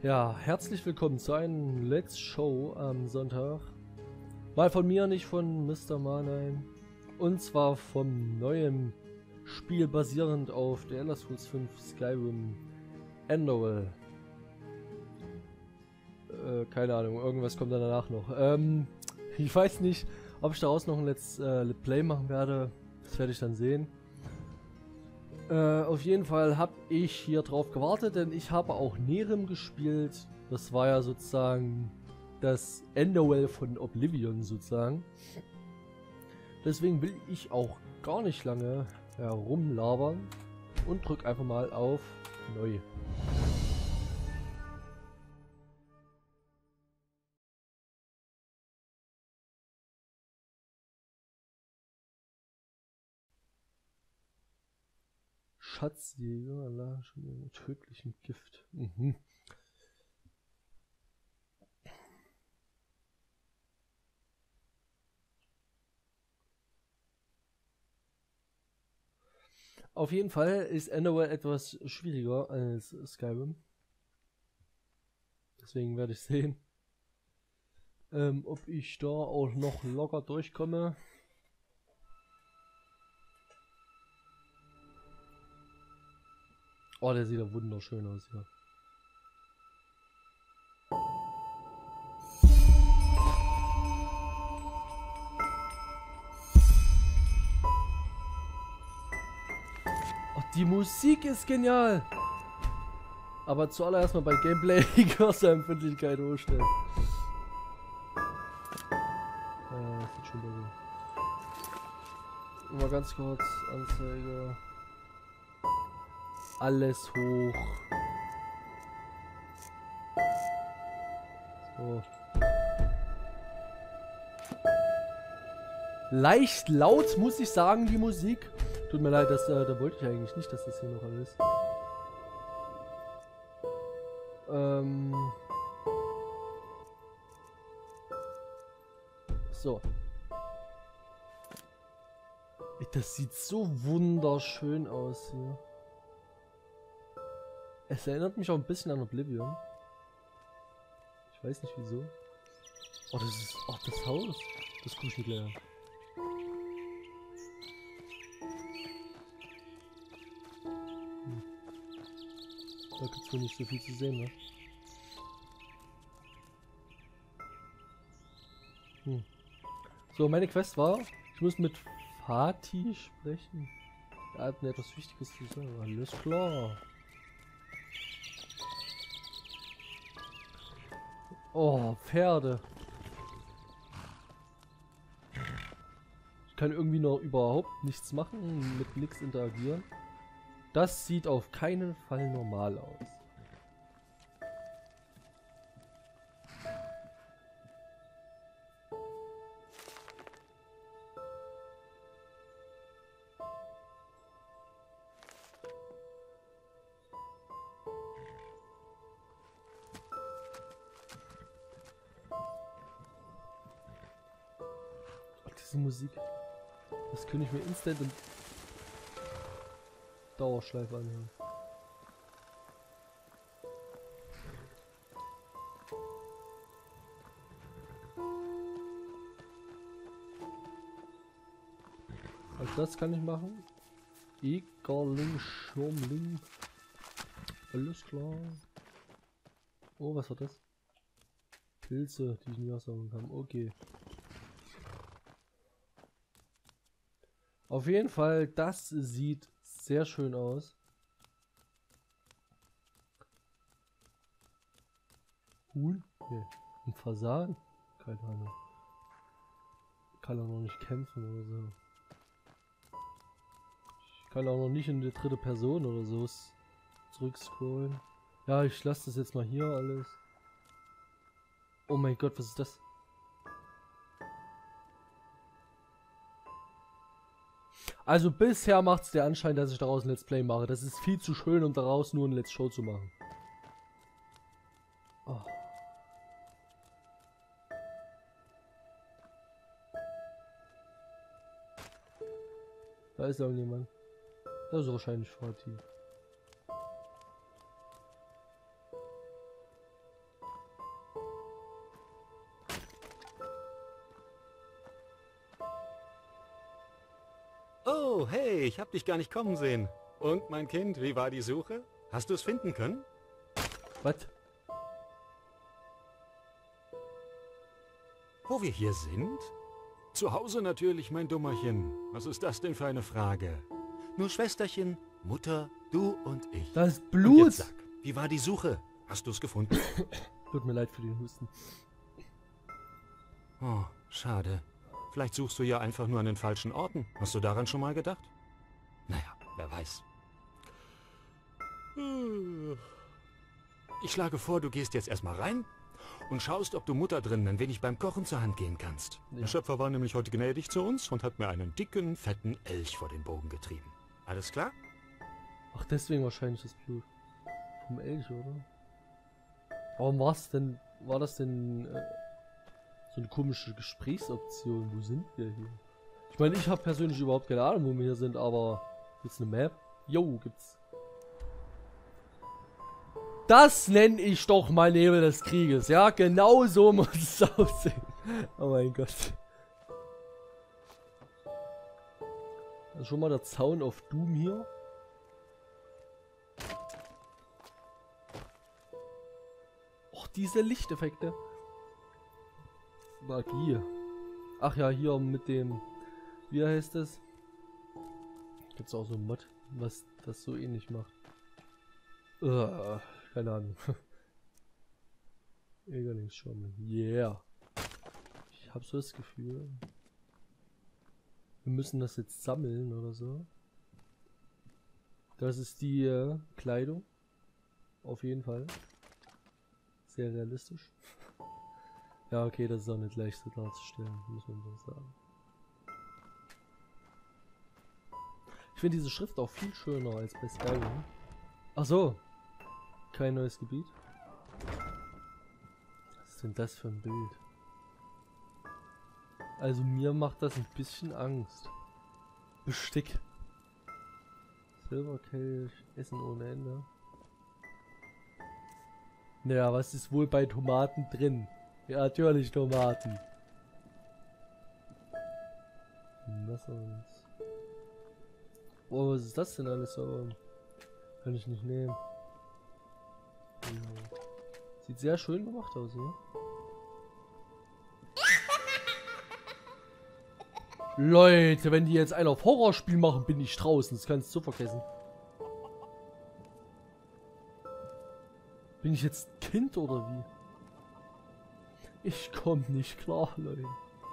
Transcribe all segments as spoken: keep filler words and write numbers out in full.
Ja, herzlich willkommen zu einem Let's Show am Sonntag. Mal von mir, nicht von Mister Manheim. Und zwar vom neuen Spiel basierend auf der Elder Scrolls fünf Skyrim Endowell. Äh, keine Ahnung, irgendwas kommt dann danach noch. Ähm, ich weiß nicht, ob ich daraus noch ein Let's äh, Play machen werde. Das werde ich dann sehen. Äh, auf jeden Fall habe ich hier drauf gewartet, denn ich habe auch Nehrim gespielt. Das war ja sozusagen das Endowell von Oblivion sozusagen. Deswegen will ich auch gar nicht lange herumlabern und drück einfach mal auf Neu. Schatzjäger, Allah, schon mit tödlichem Gift. Mhm. Auf jeden Fall ist Endowell etwas schwieriger als Skyrim. Deswegen werde ich sehen, ähm, ob ich da auch noch locker durchkomme. Oh, der sieht ja wunderschön aus hier. Oh, die Musik ist genial. Aber zuallererst mal bei Gameplay die Cursor-Empfindlichkeit hochstellen. Äh, das sieht schon besser. Mal ganz kurz Anzeige. Alles hoch. So. Leicht laut, muss ich sagen, die Musik. Tut mir leid, das, äh, da wollte ich eigentlich nicht, dass das hier noch alles. Ähm. So. Das sieht so wunderschön aus hier. Es erinnert mich auch ein bisschen an Oblivion. Ich weiß nicht wieso. Oh, das ist. Oh, das Haus. Das gucke ich mir gleich an. Hm. Da gibt es wohl nicht so viel zu sehen, ne? Hm. So, meine Quest war, ich muss mit Fatih sprechen. Er hat mir etwas Wichtiges zu sagen. Alles klar. Oh, Pferde. Ich kann irgendwie noch überhaupt nichts machen, mit nichts interagieren. Das sieht auf keinen Fall normal aus. Diese Musik, das könnte ich mir instant in Dauerschleife anhören. Also das kann ich machen. Egerling, Schurmling. Alles klar. Oh, was war das? Pilze, die ich nie aussagen kann. Okay. Auf jeden Fall, das sieht sehr schön aus. Huhn? Nee. Ein Fasan? Keine Ahnung. Kann auch noch nicht kämpfen oder so. Ich kann auch noch nicht in die dritte Person oder so zurückscrollen. Ja, ich lasse das jetzt mal hier alles. Oh mein Gott, was ist das? Also bisher macht es der Anschein, dass ich daraus ein Let's Play mache. Das ist viel zu schön, um daraus nur ein Let's Show zu machen. Oh. Da ist irgendjemand. Das ist wahrscheinlich Fatih. Oh, hey, ich hab dich gar nicht kommen sehen. Und, mein Kind, wie war die Suche? Hast du es finden können? Was? Wo wir hier sind? Zu Hause natürlich, mein Dummerchen. Was ist das denn für eine Frage? Nur Schwesterchen, Mutter, du und ich. Das Und Blut! jetzt sag, wie war die Suche? Hast du es gefunden? Tut mir leid für den Husten. Oh, schade. Vielleicht suchst du ja einfach nur an den falschen Orten. Hast du daran schon mal gedacht? Naja, wer weiß. Ich schlage vor, du gehst jetzt erstmal rein und schaust, ob du Mutter drinnen ein wenig beim Kochen zur Hand gehen kannst. Ja. Der Schöpfer war nämlich heute gnädig zu uns und hat mir einen dicken, fetten Elch vor den Bogen getrieben. Alles klar? Ach, deswegen wahrscheinlich das Blut. Vom Elch, oder? Warum war's denn, war das denn äh, so eine komische Gesprächsoption? Wo sind wir hier? Ich meine, ich habe persönlich überhaupt keine Ahnung, wo wir hier sind, aber gibt's eine Map? Jo, gibt's. Das nenne ich doch mal Nebel des Krieges. Ja, genau so muss es aussehen. Oh mein Gott. Also schon mal der Zaun auf Doom hier. Och, diese Lichteffekte. Magie. Ach ja, hier mit dem... Wie heißt das? Gibt's auch so ein Mod, was das so ähnlich macht. Uh, keine Ahnung. Egerlingsschirme. Yeah. Ich habe so das Gefühl, wir müssen das jetzt sammeln oder so. Das ist die äh, Kleidung. Auf jeden Fall. Sehr realistisch. Ja, okay, das ist auch nicht leicht so darzustellen, muss man so sagen. Ich finde diese Schrift auch viel schöner als bei Skyrim. Ach so. Kein neues Gebiet. Was ist denn das für ein Bild? Also mir macht das ein bisschen Angst. Bestick. Silberkelch, Essen ohne Ende. Naja, was ist wohl bei Tomaten drin? Ja, natürlich Tomaten. Was sonst? Oh, was ist das denn alles so? Kann ich nicht nehmen. Sieht sehr schön gemacht aus, ne? Leute, wenn die jetzt einen auf Horrorspiel machen, bin ich draußen. Das kannst du vergessen. Bin ich jetzt Kind oder wie? Ich komme nicht klar, Leute.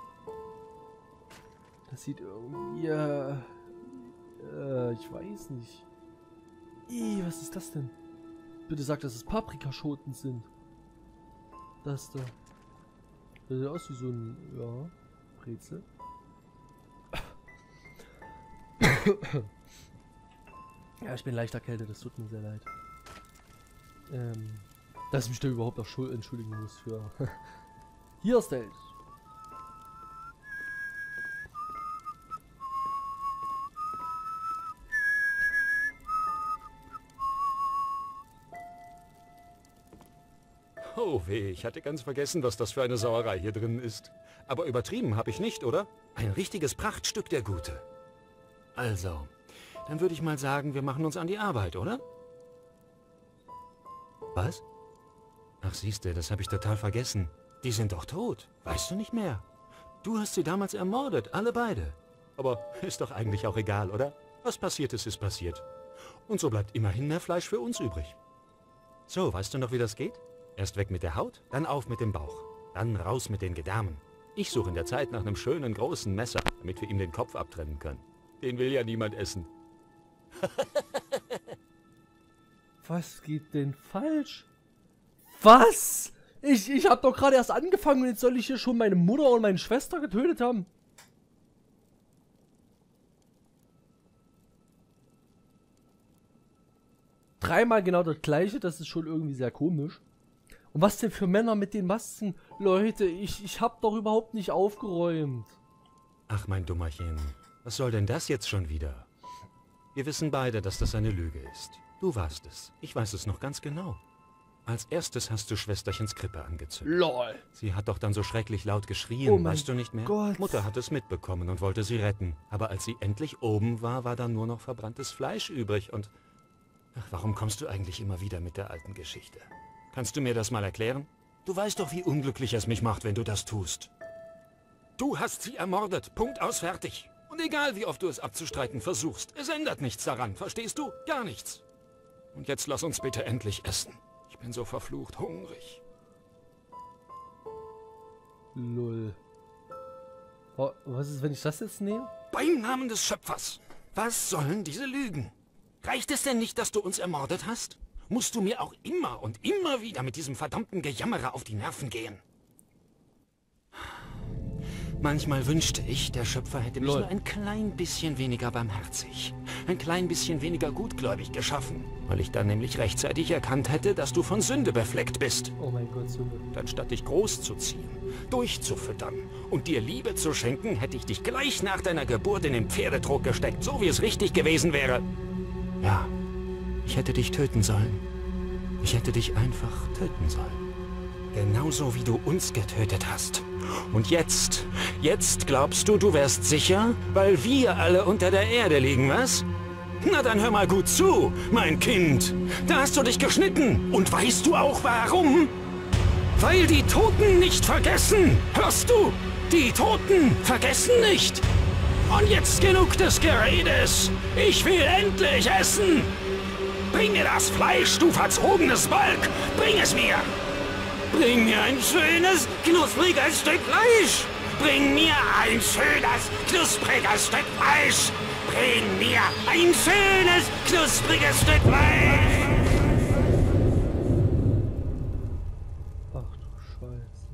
Das sieht irgendwie... Äh, äh, ich weiß nicht. Ih, was ist das denn? Bitte sag, dass es Paprikaschoten sind. Das da. Das sieht aus wie so ein... Ja, Brezel. Ja, ich bin leicht erkältet, das tut mir sehr leid. Ähm, dass ich mich da überhaupt auch entschuldigen muss für... Hier ist der Elch. Oh weh, ich hatte ganz vergessen, was das für eine Sauerei hier drin ist. Aber übertrieben habe ich nicht, oder? Ein richtiges Prachtstück, der Gute. Also, dann würde ich mal sagen, wir machen uns an die Arbeit, oder? Was? Ach siehste, das habe ich total vergessen. Die sind doch tot, weißt du nicht mehr? Du hast sie damals ermordet, alle beide. Aber ist doch eigentlich auch egal, oder? Was passiert ist, ist passiert. Und so bleibt immerhin mehr Fleisch für uns übrig. So, weißt du noch, wie das geht? Erst weg mit der Haut, dann auf mit dem Bauch. Dann raus mit den Gedärmen. Ich suche in der Zeit nach einem schönen großen Messer, damit wir ihm den Kopf abtrennen können. Den will ja niemand essen. Was geht denn falsch? Was? Ich, ich habe doch gerade erst angefangen und jetzt soll ich hier schon meine Mutter und meine Schwester getötet haben. Dreimal genau das gleiche, das ist schon irgendwie sehr komisch. Und was denn für Männer mit den Masken? Leute, ich, ich hab doch überhaupt nicht aufgeräumt. Ach, mein Dummerchen. Was soll denn das jetzt schon wieder? Wir wissen beide, dass das eine Lüge ist. Du warst es. Ich weiß es noch ganz genau. Als erstes hast du Schwesterchens Krippe angezündet. LOL. Sie hat doch dann so schrecklich laut geschrien, Oh mein weißt du nicht mehr? Gott. Mutter hat es mitbekommen und wollte sie retten. Aber als sie endlich oben war, war dann nur noch verbranntes Fleisch übrig und... Ach, warum kommst du eigentlich immer wieder mit der alten Geschichte? Kannst du mir das mal erklären? Du weißt doch, wie unglücklich es mich macht, wenn du das tust. Du hast sie ermordet. Punkt aus, fertig. Und egal, wie oft du es abzustreiten versuchst, es ändert nichts daran, verstehst du? Gar nichts. Und jetzt lass uns bitte endlich essen. Ich bin so verflucht hungrig. Lull. Oh, was ist, wenn ich das jetzt nehme? Beim Namen des Schöpfers. Was sollen diese Lügen? Reicht es denn nicht, dass du uns ermordet hast? Musst du mir auch immer und immer wieder mit diesem verdammten Gejammerer auf die Nerven gehen? Manchmal wünschte ich, der Schöpfer hätte mich Lol. nur ein klein bisschen weniger barmherzig, ein klein bisschen weniger gutgläubig geschaffen, weil ich dann nämlich rechtzeitig erkannt hätte, dass du von Sünde befleckt bist. Oh mein Gott, Junge. Dann statt dich großzuziehen, durchzufüttern und dir Liebe zu schenken, hätte ich dich gleich nach deiner Geburt in den Pferdetrog gesteckt, so wie es richtig gewesen wäre. Ja, ich hätte dich töten sollen. Ich hätte dich einfach töten sollen. Genauso wie du uns getötet hast. Und jetzt, jetzt glaubst du, du wärst sicher, weil wir alle unter der Erde liegen, was? Na dann hör mal gut zu, mein Kind. Da hast du dich geschnitten. Und weißt du auch warum? Weil die Toten nicht vergessen. Hörst du? Die Toten vergessen nicht. Und jetzt genug des Geredes. Ich will endlich essen. Bring mir das Fleisch, du verzogenes Balk. Bring es mir. Bring mir ein schönes, knuspriges Stück Fleisch. Bring mir ein schönes, knuspriges Stück Fleisch. Bring mir ein schönes, knuspriges Stück Fleisch. Ach du Scheiße.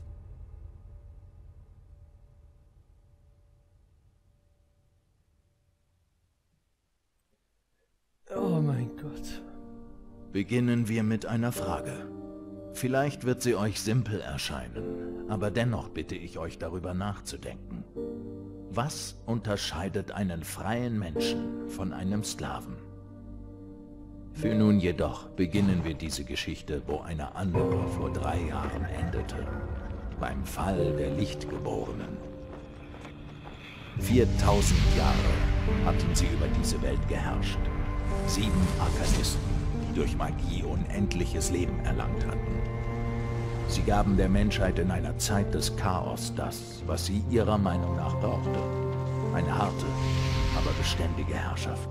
Oh mein Gott. Beginnen wir mit einer Frage. Vielleicht wird sie euch simpel erscheinen, aber dennoch bitte ich euch darüber nachzudenken. Was unterscheidet einen freien Menschen von einem Sklaven? Für nun jedoch beginnen wir diese Geschichte, wo eine andere vor drei Jahren endete, beim Fall der Lichtgeborenen. viertausend Jahre hatten sie über diese Welt geherrscht. Sieben Arkanisten, die durch Magie unendliches Leben erlangt hatten. Sie gaben der Menschheit in einer Zeit des Chaos das, was sie ihrer Meinung nach brauchte. Eine harte, aber beständige Herrschaft.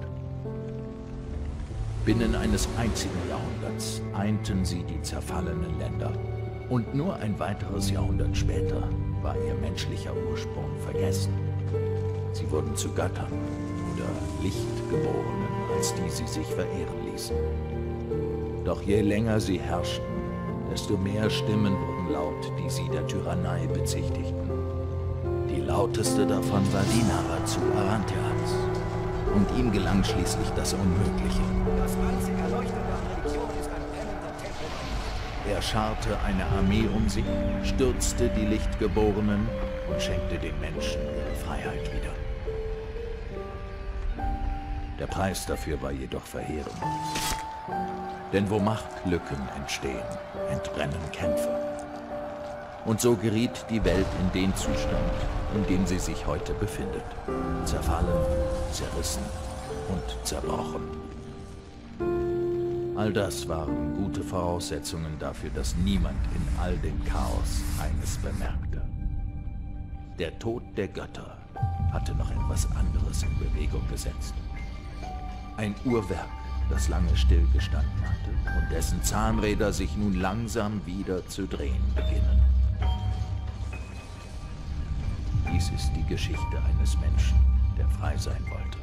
Binnen eines einzigen Jahrhunderts einten sie die zerfallenen Länder. Und nur ein weiteres Jahrhundert später war ihr menschlicher Ursprung vergessen. Sie wurden zu Göttern oder Lichtgeborenen, als die sie sich verehren ließen. Doch je länger sie herrschten, desto mehr Stimmen wurden laut, die sie der Tyrannei bezichtigten. Die lauteste davon war die Narazu Arantheans. Und ihm gelang schließlich das Unmögliche. Das einzige Erleuchten der Religion ist ein brennender Tempel. Er scharte eine Armee um sich, stürzte die Lichtgeborenen und schenkte den Menschen ihre Freiheit wieder. Der Preis dafür war jedoch verheerend. Denn wo Machtlücken entstehen, entbrennen Kämpfe. Und so geriet die Welt in den Zustand, in dem sie sich heute befindet. Zerfallen, zerrissen und zerbrochen. All das waren gute Voraussetzungen dafür, dass niemand in all dem Chaos eines bemerkte. Der Tod der Götter hatte noch etwas anderes in Bewegung gesetzt. Ein Uhrwerk, das lange stillgestanden hatte und dessen Zahnräder sich nun langsam wieder zu drehen beginnen. Dies ist die Geschichte eines Menschen, der frei sein wollte.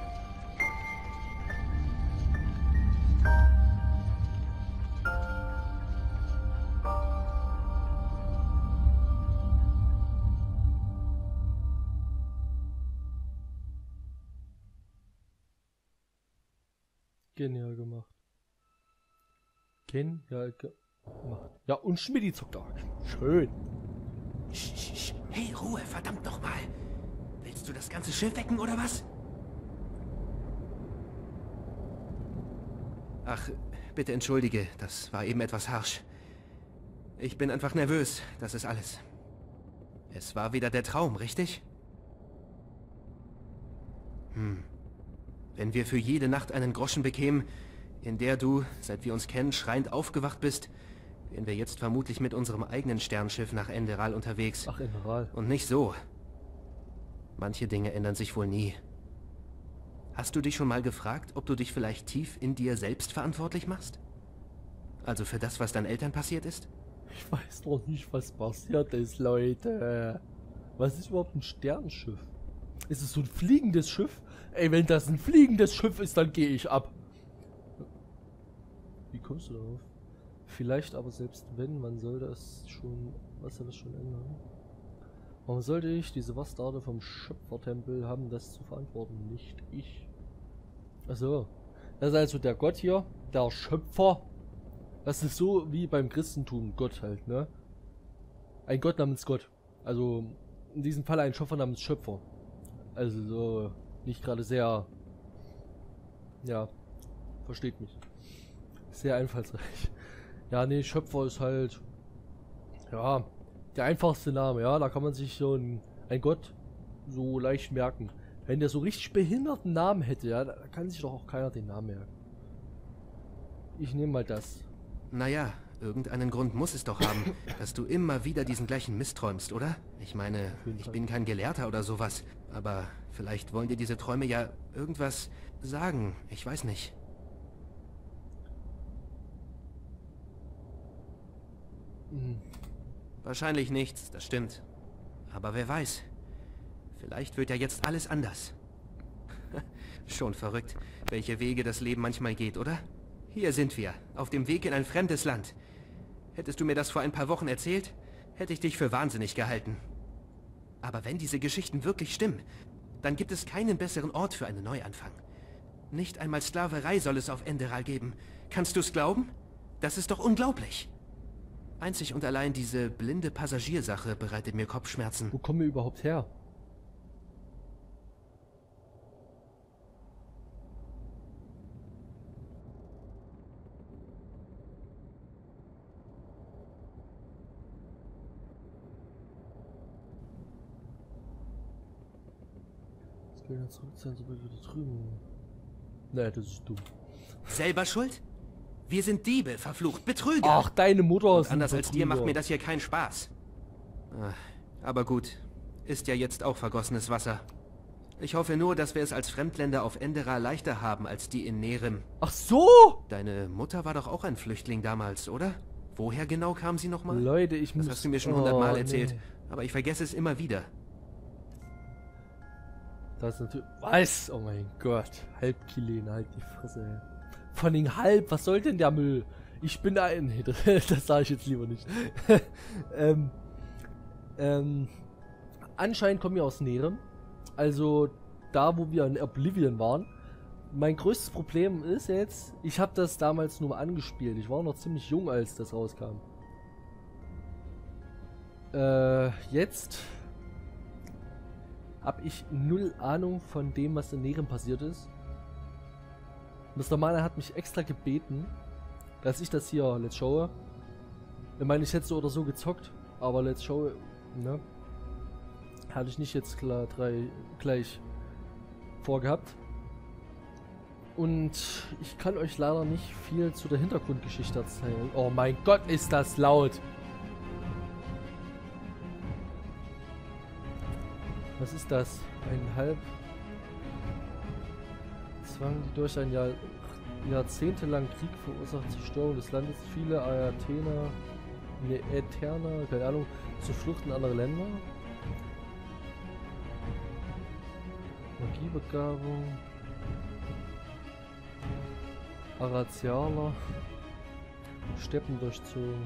Genial gemacht. Genial gemacht. Ja, und Schmidti zockt auch. Schön. Sch, sch, sch. Hey, Ruhe, verdammt noch mal. Willst du das ganze Schiff wecken, oder was? Ach, Bitte entschuldige, das war eben etwas harsch. Ich bin einfach nervös, das ist alles. Es war wieder der Traum, richtig? Hm. Wenn wir für jede Nacht einen Groschen bekämen, in der du, seit wir uns kennen, schreiend aufgewacht bist, wären wir jetzt vermutlich mit unserem eigenen Sternschiff nach Enderal unterwegs. Ach, Enderal. Und nicht so. Manche Dinge ändern sich wohl nie. Hast du dich schon mal gefragt, ob du dich vielleicht tief in dir selbst verantwortlich machst? Also für das, was deinen Eltern passiert ist? Ich weiß doch nicht, was passiert ist, Leute. Was ist überhaupt ein Sternenschiff? Ist es so ein fliegendes Schiff? Ey, wenn das ein fliegendes Schiff ist, dann gehe ich ab. Wie kommst du darauf? Vielleicht aber selbst wenn, man soll das schon... Was soll das schon ändern? Warum sollte ich, diese Bastarde vom Schöpfertempel, haben das zu verantworten? Nicht ich. Achso. Das ist also der Gott hier, der Schöpfer. Das ist so wie beim Christentum Gott halt, ne? Ein Gott namens Gott. Also in diesem Fall ein Schöpfer namens Schöpfer. Also so nicht gerade sehr... Ja, versteht mich. Sehr einfallsreich. Ja, nee, Schöpfer ist halt... Ja, der einfachste Name, ja. Da kann man sich so ein, ein Gott so leicht merken. Wenn der so richtig behinderten Namen hätte, ja, da kann sich doch auch keiner den Namen merken. Ich nehme mal das. Naja, irgendeinen Grund muss es doch haben, dass du immer wieder diesen gleichen Mist träumst, oder? Ich meine, ich bin kein Gelehrter oder sowas, aber vielleicht wollen dir diese Träume ja irgendwas sagen. Ich weiß nicht. Hm. Wahrscheinlich nichts, das stimmt. Aber wer weiß. Vielleicht wird ja jetzt alles anders. Schon verrückt, welche Wege das Leben manchmal geht, oder? Hier sind wir, auf dem Weg in ein fremdes Land. Hättest du mir das vor ein paar Wochen erzählt, hätte ich dich für wahnsinnig gehalten. Aber wenn diese Geschichten wirklich stimmen, dann gibt es keinen besseren Ort für einen Neuanfang. Nicht einmal Sklaverei soll es auf Enderal geben. Kannst du es glauben? Das ist doch unglaublich. Einzig und allein diese blinde Passagiersache bereitet mir Kopfschmerzen. Wo kommen wir überhaupt her? Das geht ja zurück sein, sobald wir da drüben. Naja, das ist dumm. Selber schuld? Wir sind Diebe, verflucht, Betrüger. Ach, deine Mutter ist ein Anders als dir Betrüger. macht mir das hier keinen Spaß. Ah, aber gut, ist ja jetzt auch vergossenes Wasser. Ich hoffe nur, dass wir es als Fremdländer auf Enderal leichter haben als die in Nerem. Ach so! Deine Mutter war doch auch ein Flüchtling damals, oder? Woher genau kam sie nochmal? Leute, ich muss... Das hast du mir schon hundertmal Oh, erzählt, nee. aber ich vergesse es immer wieder. Das ist natürlich... Was? Oh mein Gott. Halbkilene, halt die Fresse, ey. Von den halb, was soll denn der Müll? Ich bin ein... Nee, das, das sage ich jetzt lieber nicht. ähm, ähm, anscheinend kommen wir aus Nerem. Also da, wo wir in Oblivion waren. Mein größtes Problem ist jetzt, ich habe das damals nur mal angespielt. Ich war noch ziemlich jung, als das rauskam. Äh, jetzt habe ich null Ahnung von dem, was in Nerem passiert ist. Mister Mana hat mich extra gebeten, dass ich das hier Let's Show. Ich meine, ich hätte so oder so gezockt, aber Let's Show, ne? Hatte ich nicht jetzt klar drei gleich vorgehabt. Und ich kann euch leider nicht viel zu der Hintergrundgeschichte erzählen. Oh mein Gott, ist das laut! Was ist das? Ein halb... Zwang, die durch ein Jahr, jahrzehntelang Krieg verursachte Zerstörung des Landes viele Aeterna, ne, Ätherner, keine Ahnung, zur Flucht in andere Länder. Magiebegabung. Arazialer. Steppen durchzogen.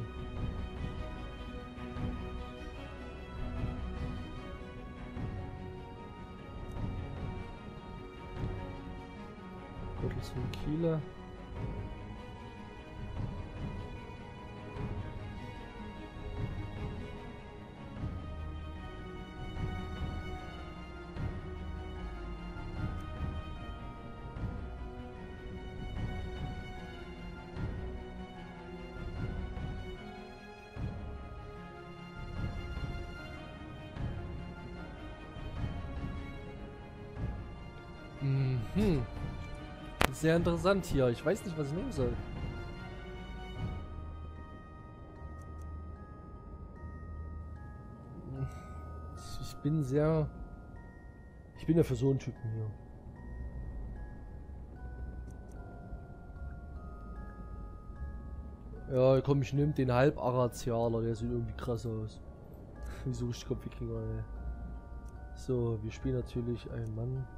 Gottlos von Kieler. sehr interessant hier. Ich weiß nicht, was ich nehmen soll. Ich bin sehr... Ich bin ja für so einen Typen hier. Ja, komm, ich nehme den Halb-Arazialer, der sieht irgendwie krass aus. Wieso ich Kopfwikinger, ey. So, wir spielen natürlich einen Mann.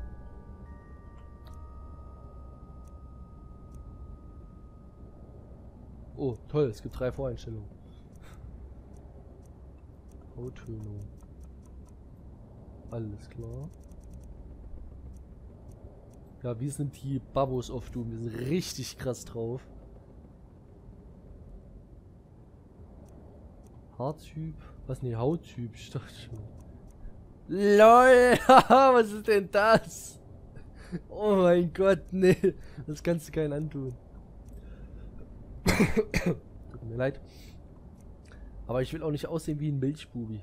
Oh, toll, es gibt drei Voreinstellungen. Hautönung. Alles klar. Ja, wir sind die Babos of Doom. Wir sind richtig krass drauf. Haartyp? Was? Ne, Hauttyp. Ich dachte schon. LOL! Was ist denn das? Oh mein Gott, nee. Das kannst du keinen antun. Tut mir leid. Aber ich will auch nicht aussehen wie ein Milchbubi.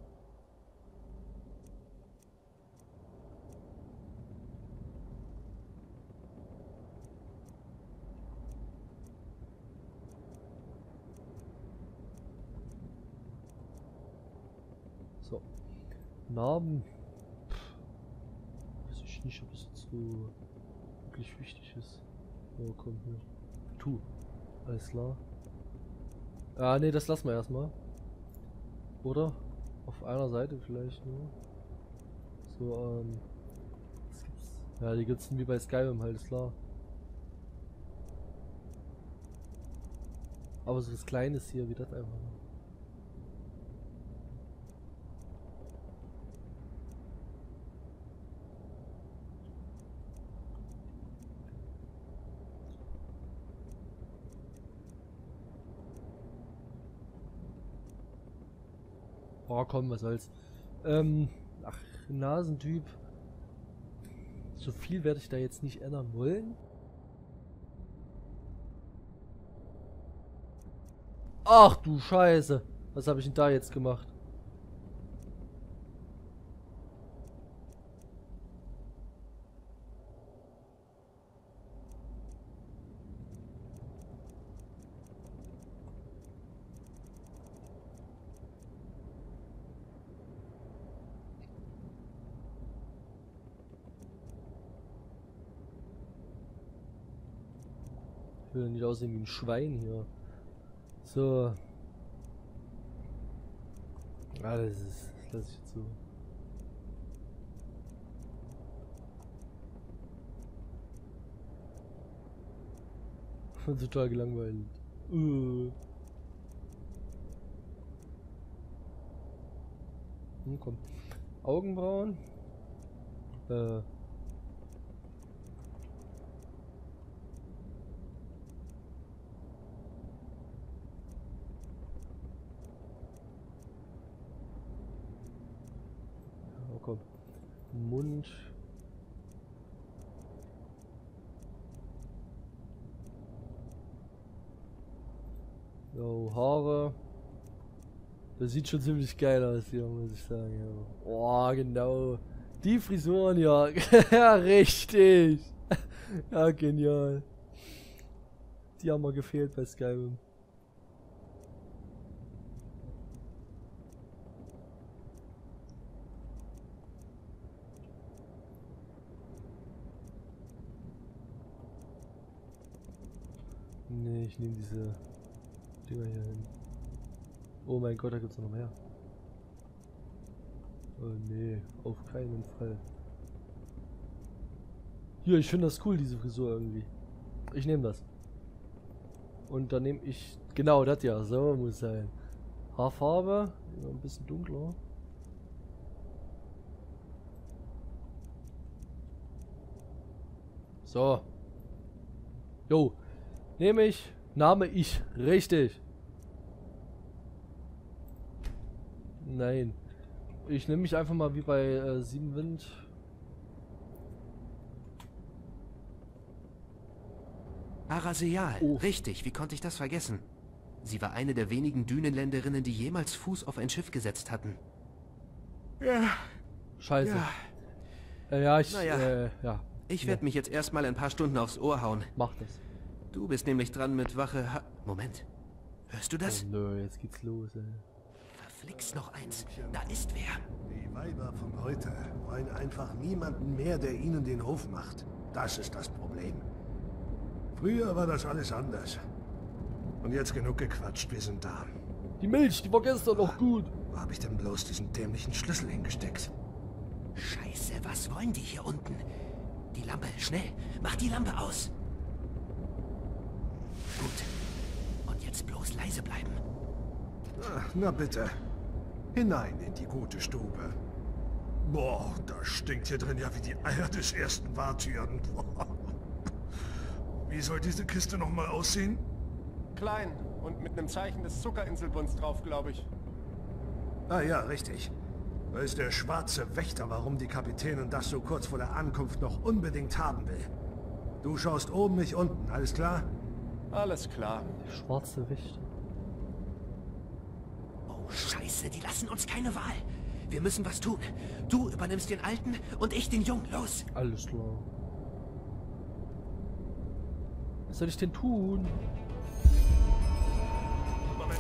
So. Narben. Pff. Weiß ich nicht, ob es jetzt so wirklich wichtig ist. Oh, komm hier. Tu. Alles klar. Ah, ne, das lassen wir erstmal. Oder? Auf einer Seite vielleicht nur. So, ähm. Was gibt's? Ja, die gibt's wie bei Skyrim halt, ist klar. Aber so was Kleines hier, wie das einfach. Oh komm, was soll's. Ähm, ach, Nasentyp. So viel werde ich da jetzt nicht ändern wollen. Ach du Scheiße. Was habe ich denn da jetzt gemacht? Ich will nicht aussehen wie ein Schwein hier. So. Ah, das ist. Das lasse ich jetzt so. Total gelangweilt. Uh. Hm, komm. Augenbrauen. Äh. Komm. Mund. Jo, Haare. Das sieht schon ziemlich geil aus hier, muss ich sagen. Ja. Oh, genau. Die Frisuren, ja. Ja, richtig. Ja, genial. Die haben mir gefehlt bei Skyrim. Nee, ich nehme diese Dinger hier hin. Oh mein Gott, da gibt's noch mehr. Oh nee, auf keinen Fall. Hier, ich finde das cool, diese Frisur irgendwie. Ich nehme das. Und dann nehme ich, genau das ja, so muss sein. Haarfarbe, ein bisschen dunkler. So. Jo. Nehme ich, Name ich, richtig. Nein. Ich nehme mich einfach mal wie bei äh, Siebenwind. Araseal, Oh. richtig, wie konnte ich das vergessen? Sie war eine der wenigen Dünenländerinnen, die jemals Fuß auf ein Schiff gesetzt hatten. Ja. Scheiße. Ja. Äh, ja, ich, Naja. äh, ja. Ich werde mich jetzt erstmal ein paar Stunden aufs Ohr hauen. Mach das. Du bist nämlich dran mit Wache ha Moment. Hörst du das? Oh, nö, jetzt geht's los, ey. Verflixt noch eins. Da ist wer. Die Weiber von heute wollen einfach niemanden mehr, der ihnen den Hof macht. Das ist das Problem. Früher war das alles anders. Und jetzt genug gequatscht, wir sind da. Die Milch, die war gestern noch gut. Wo habe ich denn bloß diesen dämlichen Schlüssel hingesteckt? Scheiße, was wollen die hier unten? Die Lampe, schnell. Mach die Lampe aus. Gut. Und jetzt bloß leise bleiben. Ach, na bitte. Hinein in die gute Stube. Boah, das stinkt hier drin ja wie die Eier des ersten Wartüren. Wie soll diese Kiste nochmal aussehen? Klein und mit einem Zeichen des Zuckerinselbunds drauf, glaube ich. Ah ja, richtig. Da ist der schwarze Wächter, warum die Kapitänin das so kurz vor der Ankunft noch unbedingt haben will. Du schaust oben, nicht unten, alles klar? Alles klar. Der schwarze Wächter. Oh, Scheiße, die lassen uns keine Wahl. Wir müssen was tun. Du übernimmst den Alten und ich den Jungen. Los! Alles klar. Was soll ich denn tun? Moment.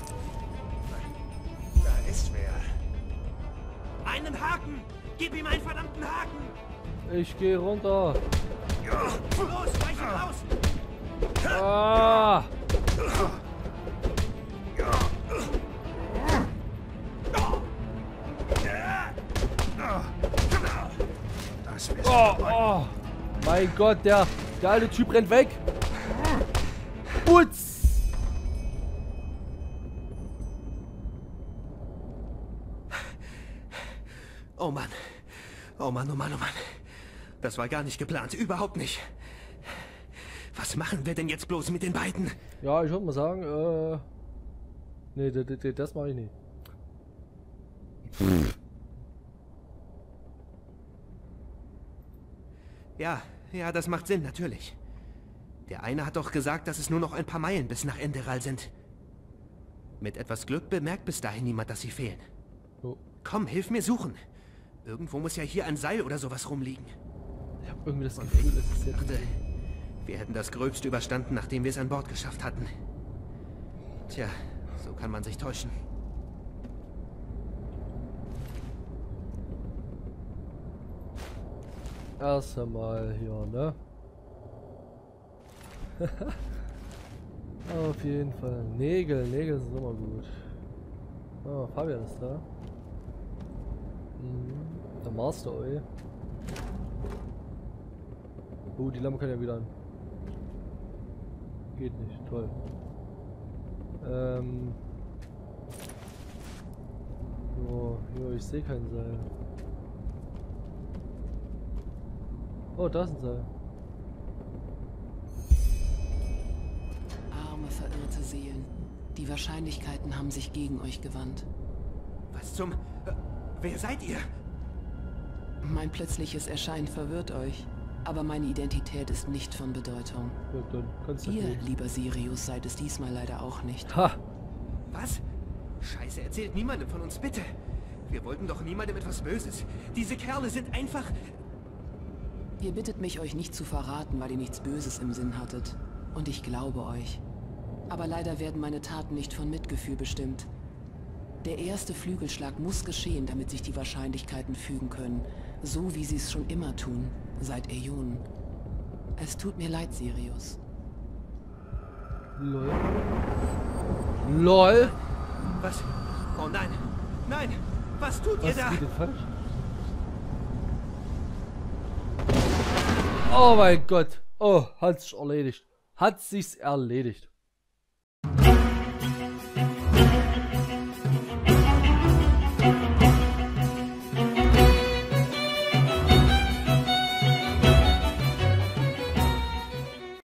Da ist wer. Einen Haken! Gib ihm einen verdammten Haken! Ich gehe runter. Los, weich ihn raus! Ah! Das ist Oh, oh. Mein Gott, der, der alte Typ rennt weg. Putz! Oh Mann. Oh Mann, oh Mann, oh Mann. Das war gar nicht geplant. Überhaupt nicht. Was machen wir denn jetzt bloß mit den beiden? Ja, ich würde mal sagen, äh... Nee, das, das, das mache ich nicht. Ja, ja, das macht Sinn, natürlich. Der eine hat doch gesagt, dass es nur noch ein paar Meilen bis nach Enderal sind. Mit etwas Glück bemerkt bis dahin niemand, dass sie fehlen. Oh. Komm, hilf mir suchen. Irgendwo muss ja hier ein Seil oder sowas rumliegen. Ich habe irgendwie das Gefühl, es ist jetzt... Dachte, wir hätten das Gröbste überstanden, nachdem wir es an Bord geschafft hatten. Tja, so kann man sich täuschen. Erst einmal hier, ne? Auf jeden Fall. Nägel, Nägel sind immer gut. Oh, Fabian ist da. Mhm. Der Master, ey. Oh, die Lampe kann ja wieder an. Geht nicht, toll. Ähm. Oh, jo, ich sehe kein Seil. Oh, da ist ein Seil. Arme, verirrte Seelen. Die Wahrscheinlichkeiten haben sich gegen euch gewandt. Was zum... Äh, wer seid ihr? Mein plötzliches Erscheinen verwirrt euch. Aber meine Identität ist nicht von Bedeutung. Ja, dann kannst du Ihr, gehen. lieber Sirius, seid es diesmal leider auch nicht. Ha! Was? Scheiße, erzählt niemandem von uns, bitte. Wir wollten doch niemandem etwas Böses. Diese Kerle sind einfach... Ihr bittet mich, euch nicht zu verraten, weil ihr nichts Böses im Sinn hattet. Und ich glaube euch. Aber leider werden meine Taten nicht von Mitgefühl bestimmt. Der erste Flügelschlag muss geschehen, damit sich die Wahrscheinlichkeiten fügen können. So wie sie es schon immer tun, seit Äonen. Es tut mir leid, Sirius. Lol. LOL! Was? Oh nein! Nein! Was tut ihr Was da? geht denn falsch? Oh mein Gott! Oh, hat sich erledigt. Hat sich's erledigt.